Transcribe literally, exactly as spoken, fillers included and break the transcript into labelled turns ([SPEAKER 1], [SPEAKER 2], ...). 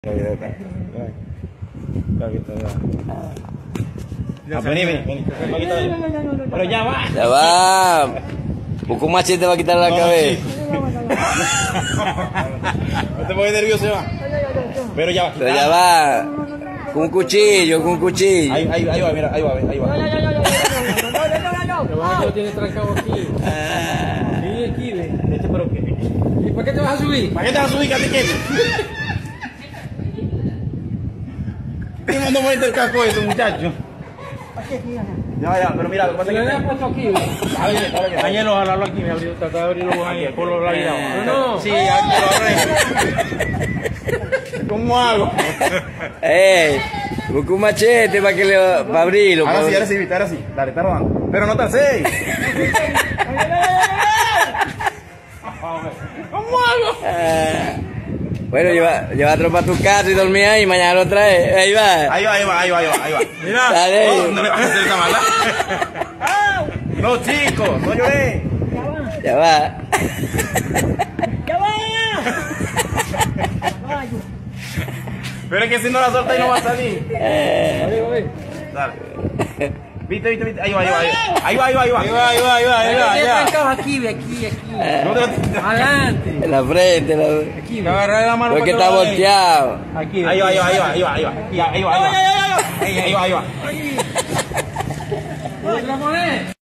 [SPEAKER 1] Vení, vení, vení. Pero ya va.
[SPEAKER 2] Ya va. Un machete te va a quitar la cabeza.
[SPEAKER 1] No te pongas nervioso, ya va. Pero ya va.
[SPEAKER 2] Pero ya va. Con un cuchillo, con un cuchillo.
[SPEAKER 1] Ahí, ahí, ahí va, mira, ahí va, ahí va.
[SPEAKER 3] Lo tienes trancado aquí. Sí, aquí, ve.
[SPEAKER 1] Este, pero qué.
[SPEAKER 3] ¿Y para qué te vas a subir?
[SPEAKER 1] ¿Para qué te vas a subir, catequete? ¿Qué no va a meter el casco eso, muchacho? Ya, ya, pero mira, lo que pasa
[SPEAKER 3] Se
[SPEAKER 1] es
[SPEAKER 3] lo
[SPEAKER 1] que...
[SPEAKER 3] había puesto aquí, ve.
[SPEAKER 1] Ayer lo jaló aquí, me abrió, trató de abrirlo vos ahí, por la vida.
[SPEAKER 3] No, no.
[SPEAKER 1] Sí, aquí lo agarré. ¿Cómo hago?
[SPEAKER 2] Ey, busca un machete para que le para abrirlo.
[SPEAKER 1] Ahora
[SPEAKER 2] para-
[SPEAKER 1] sí, ahora sí, ahora sí. Dale, está rodando. Pero no te alcéis. ¿Cómo hago?
[SPEAKER 2] Ah, bueno, lleva, llévatelo para tu casa y dormí ahí y mañana lo traes. Ahí va.
[SPEAKER 1] Ahí va, ahí va, ahí va, ahí va, ahí va. Mira.
[SPEAKER 2] Dale.
[SPEAKER 1] Oh, no le vas a hacer esa maldad. No, chicos, no lloré.
[SPEAKER 2] Ya va.
[SPEAKER 1] Pero es que si no la suelta y no va a salir.
[SPEAKER 2] Eh,
[SPEAKER 1] Dale. Viste, viste, viste. Ahí va, ahí va, ahí va. Ahí va, ahí va, ahí va. Ahí va, ahí va, ahí va, ahí va.
[SPEAKER 3] Tienes
[SPEAKER 1] Ahí va.
[SPEAKER 3] trancado aquí, ve, aquí, aquí.
[SPEAKER 1] No te
[SPEAKER 3] Adelante.
[SPEAKER 2] en la frente. La...
[SPEAKER 3] Aquí, ve.
[SPEAKER 1] agarré la mano.
[SPEAKER 2] Porque
[SPEAKER 1] para
[SPEAKER 2] está
[SPEAKER 1] que lo
[SPEAKER 2] volteado.
[SPEAKER 3] Aquí, ve.
[SPEAKER 1] Ahí va, ahí va, ahí va, ahí va, ahí va. Ahí va, ahí va, ahí va. Ahí va, ahí va.
[SPEAKER 3] ¿Otra moneda?